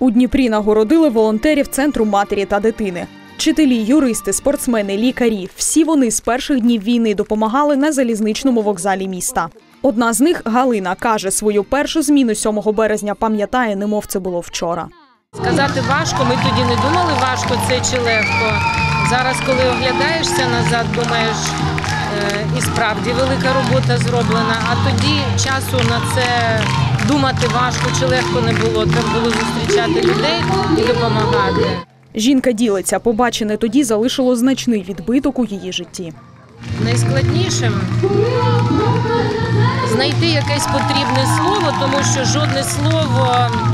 У Дніпрі нагородили волонтерів Центру матері та дитини. Вчителі, юристи, спортсмени, лікарі – всі вони з перших днів війни допомагали на залізничному вокзалі міста. Одна з них, Галина, каже, свою першу зміну 7 березня пам'ятає, немов це було вчора. Сказати важко, ми тоді не думали, важко це чи легко. Зараз, коли оглядаєшся назад, думаєш, і справді велика робота зроблена, а тоді часу на це думати важко чи легко не було. Треба було зустрічати людей і допомагати. Жінка ділиться, побачене тоді залишило значний відбиток у її житті. Найскладнішим – знайти якесь потрібне слово, тому що жодне слово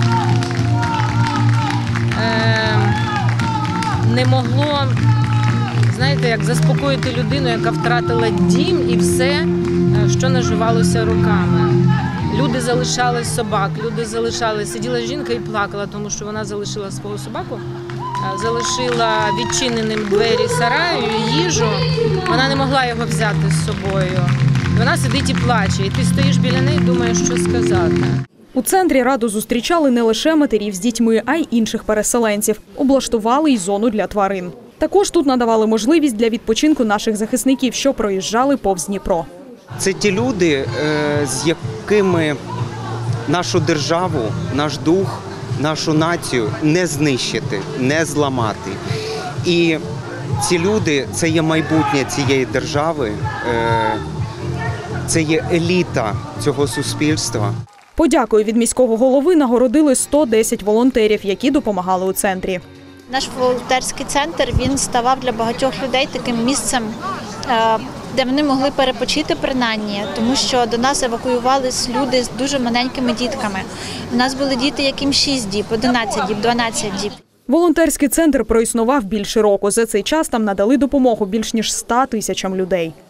не могло, знаєте, як заспокоїти людину, яка втратила дім і все, що наживалося руками. Люди залишали собак, люди залишали, сиділа жінка і плакала, тому що вона залишила свого собаку, залишила відчиненим двері сараю, їжу, вона не могла його взяти з собою. Вона сидить і плаче, і ти стоїш біля неї і думаєш, що сказати. У центрі раду зустрічали не лише матерів з дітьми, а й інших переселенців. Облаштували й зону для тварин. Також тут надавали можливість для відпочинку наших захисників, що проїжджали повз Дніпро. Це ті люди, з якими нашу державу, наш дух, нашу націю не знищити, не зламати. І ці люди – це є майбутнє цієї держави, це є еліта цього суспільства. Подякою від міського голови нагородили 110 волонтерів, які допомагали у центрі. Наш волонтерський центр, він ставав для багатьох людей таким місцем, де вони могли перепочити принаймні, тому що до нас евакуювались люди з дуже маленькими дітками. У нас були діти, яким 6 діб, 11 діб, 12 діб. Волонтерський центр проіснував більше року. За цей час там надали допомогу більш ніж 100 тисячам людей.